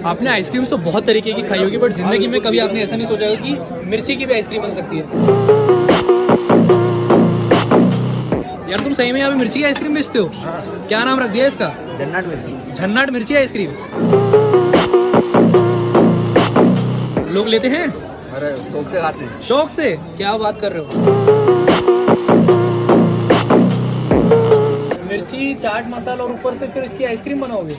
आपने आइसक्रीम्स तो बहुत तरीके की खाई होगी, बट जिंदगी में कभी आपने ऐसा नहीं सोचा होगा कि मिर्ची की भी आइसक्रीम बन सकती है। यार तुम सही में यहाँ पे मिर्ची की आइसक्रीम बेचते हो? क्या नाम रख दिया इसका? झन्नाट मिर्ची। झन्नाट मिर्ची आइसक्रीम। लोग लेते हैं? अरे शौक से खाते हैं। शौक से? क्या बात कर रहे हो। मिर्ची, चाट मसाला और ऊपर से फिर इसकी आइसक्रीम बनाओगे?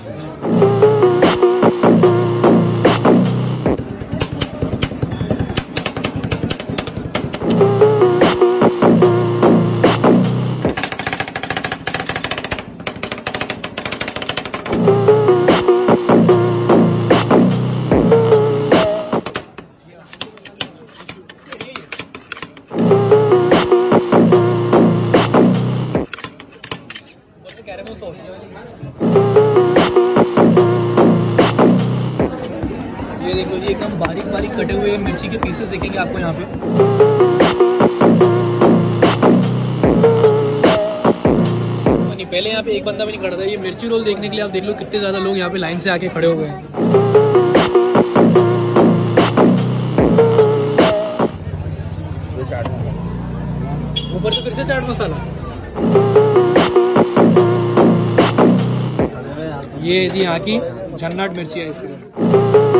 Caramel sauce. ये देखो जी, एकदम बारीक बारीक कटे हुए मिर्ची के पीसेस दिखेंगे आपको यहाँ पे। नहीं, पहले यहाँ पे एक बंदा भी नहीं खड़ा था। ये मिर्ची रोल देखने के लिए आप देख लो कितने ज्यादा लोग यहाँ पे लाइन से आके खड़े हो गए हैं। ऊपर से फिर से चाट मसाला। ये जी यहाँ की झन्नाट मिर्ची आइसक्रीम।